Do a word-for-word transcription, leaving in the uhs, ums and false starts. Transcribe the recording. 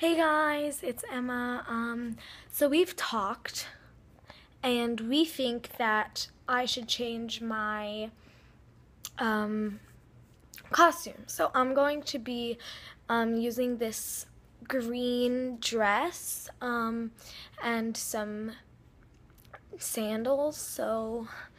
Hey guys, it's Emma. Um, so we've talked, and we think that I should change my um, costume. So I'm going to be um, using this green dress um, and some sandals. So